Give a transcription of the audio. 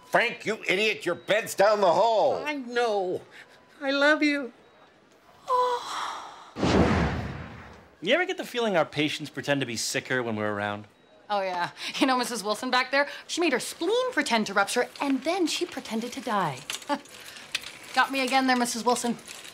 Frank, you idiot, your bed's down the hall. I know. I love you. You ever get the feeling our patients pretend to be sicker when we're around? Oh, yeah. You know Mrs. Wilson back there? She made her spleen pretend to rupture, and then she pretended to die. Got me again there, Mrs. Wilson.